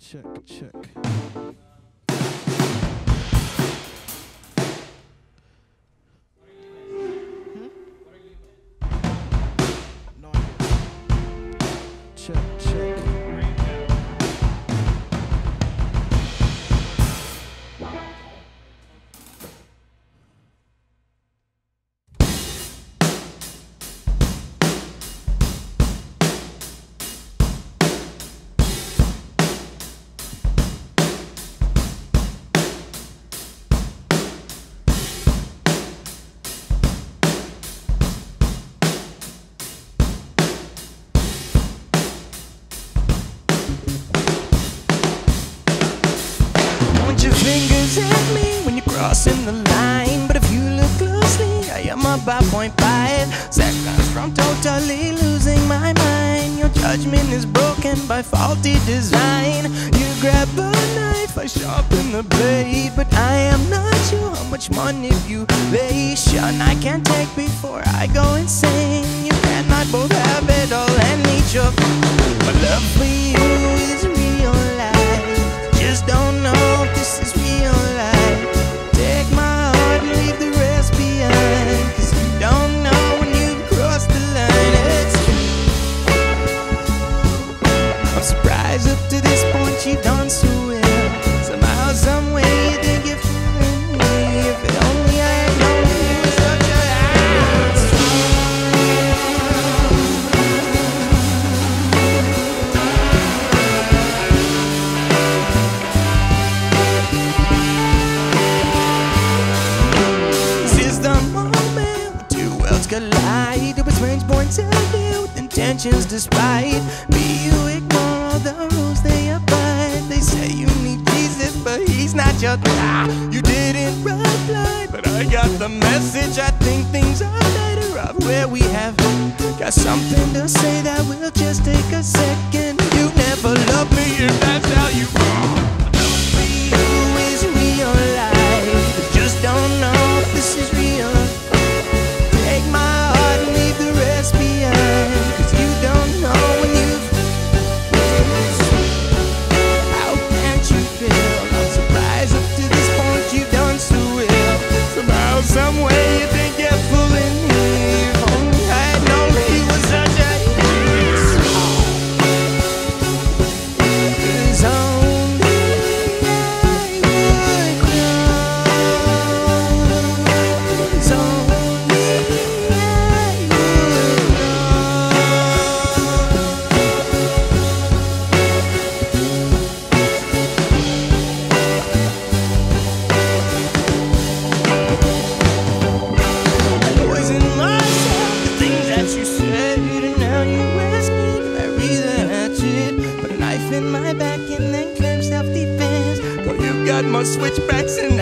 check, check. No idea. Check, check. Crossing the line, but if you look closely, I am about 0.5 seconds from totally losing my mind. Your judgment is broken by faulty design. You grab a knife, I sharpen the blade, but I am not sure how much money you lay. Shun I can't take before I go insane. You cannot both have it all and need your. My love for you is real life. Just don't know if this is real life. Take my heart and leave the rest behind, 'cause you don't know when you've crossed the line. It's true. I'm surprised up to this point you've done so well. Somehow, some way you think you're fooling me. If it only I had known you were such a collide. It was strange points of view with intentions despite. Be you ignore all the rules they abide. They say you need Jesus, but he's not your You didn't reply, but I got the message. I think things are better off where we have got something to say that will just take a second. You never loved me if that's how you love for you is real life. Just don't know if this is real. Take my heart and leave the rest behind, 'cause you don't know when you've. How can't you feel? I'm surprised up to this point you've done so well. Somehow, some way you think you're fooling me. If only I had known he was such a. 'Cause only I would know. 'Cause only my switchbacks and